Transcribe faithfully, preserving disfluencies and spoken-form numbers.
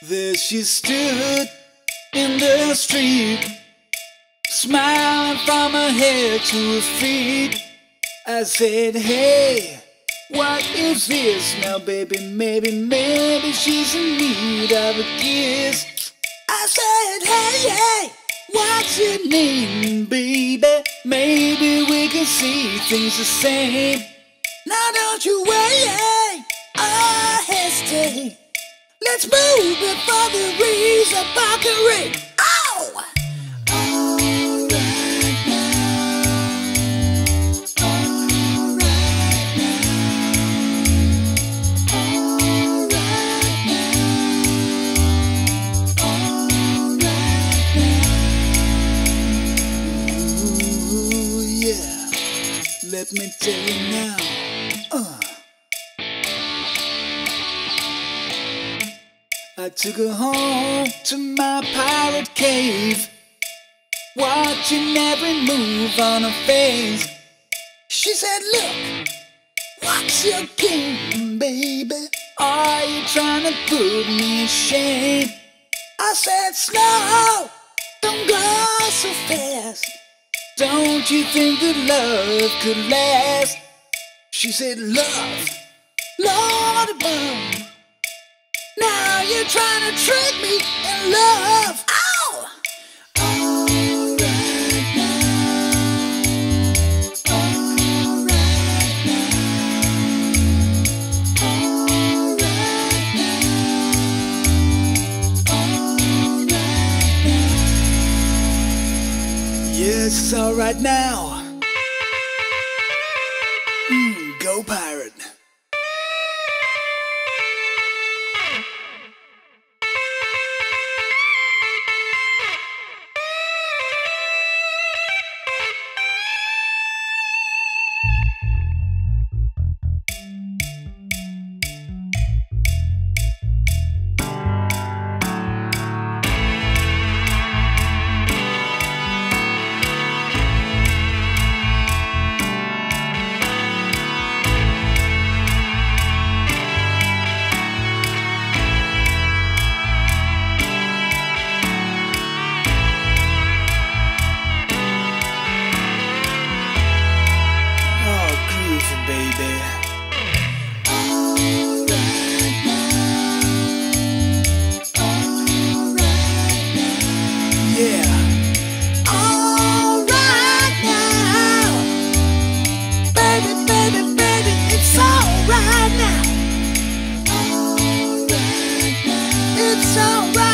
There she stood in the street, smiling from her head to her feet. I said, hey, what is this now, baby? Maybe, maybe she's in need of a kiss. I said, hey, hey, what's your name, baby? Maybe we can see things the same. Now don't you wait or hesitate. Let's move before the rays of Valkyrie. Oh! Alright now, alright now, alright now, alright now. Ooh, yeah, let me tell you now. Uh. I took her home to my pirate cave, watching every move on her face. She said, look, what's your game, baby? Are you trying to put me in shame? I said, slow, don't go so fast. Don't you think that love could last? She said, love, Lord above. Now you're trying to trick me in love. Ow! Alright now, alright now, alright now, alright now. Yes, it's alright now. Mm, go pirate. It's alright.